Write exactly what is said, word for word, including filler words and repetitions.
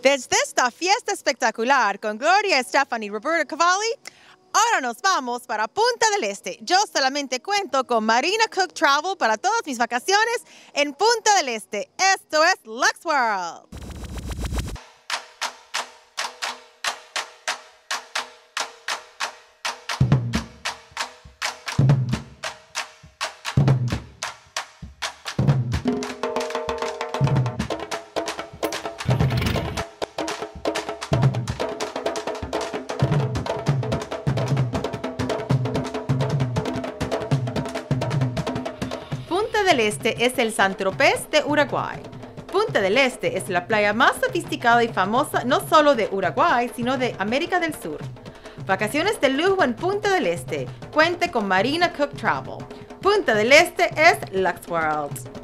Desde esta fiesta espectacular con Gloria Estefan y Roberto Cavalli, ahora nos vamos para Punta del Este. Yo solamente cuento con Marina Cook Travel para todas mis vacaciones en Punta del Este. Esto es LUXE World. Punta del Este es el Saint-Tropez de Uruguay. Punta del Este es la playa más sofisticada y famosa no solo de Uruguay, sino de América del Sur. Vacaciones de lujo en Punta del Este. Cuente con Marina Cook Travel. Punta del Este es LUXE World.